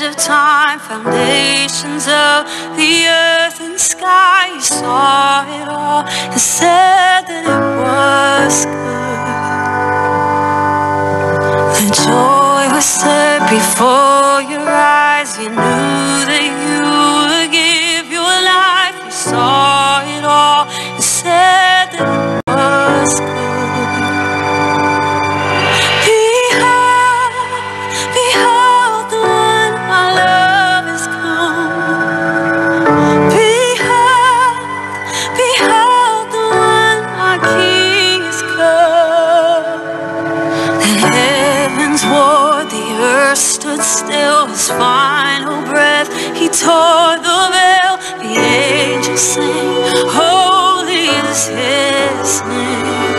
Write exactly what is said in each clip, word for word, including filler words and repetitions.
edge of time, foundations of the earth and sky. You saw it all and said that it was good. The joy was set before your eyes. You knew that you would give your life. You saw it all and said that it was good. Stood still, his final breath, he tore the veil. The angels sing, holy is his name.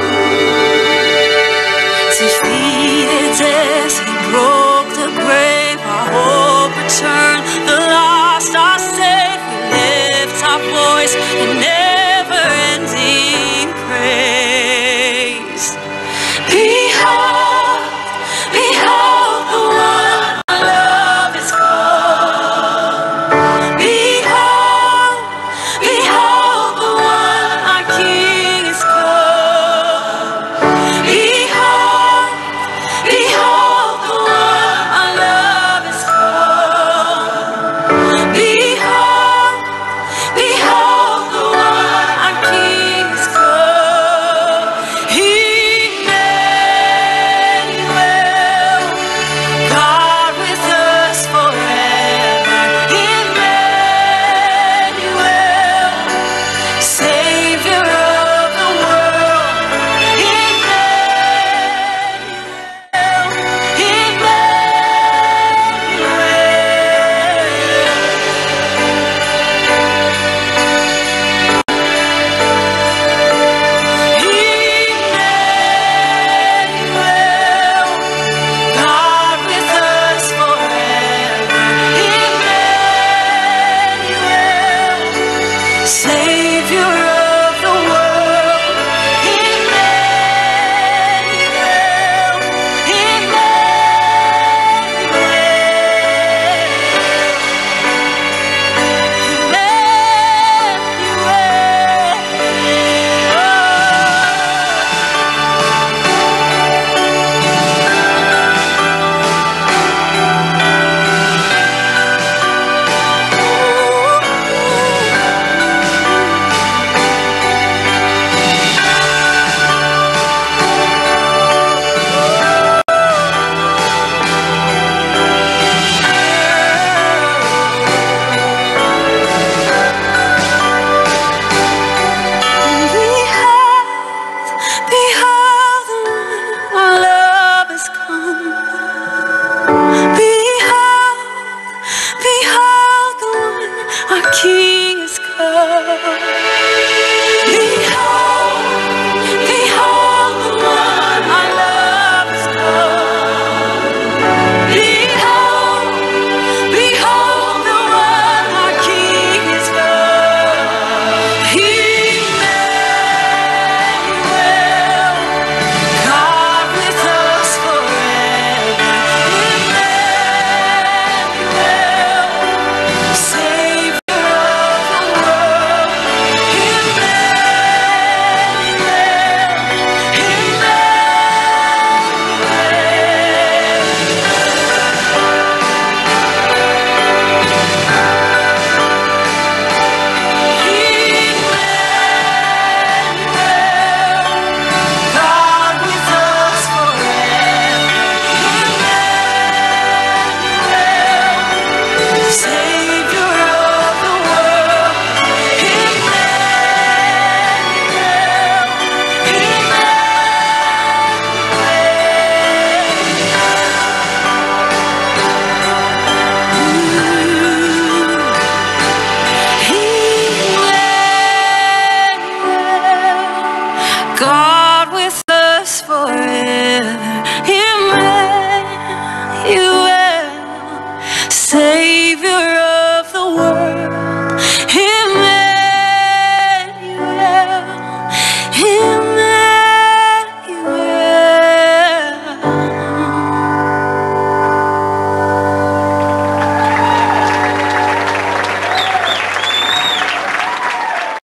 Defeated death, he broke the grave. Our hope returned, the lost are saved. We lift our voice in never-ending praise. Behold, behold the one. King is come.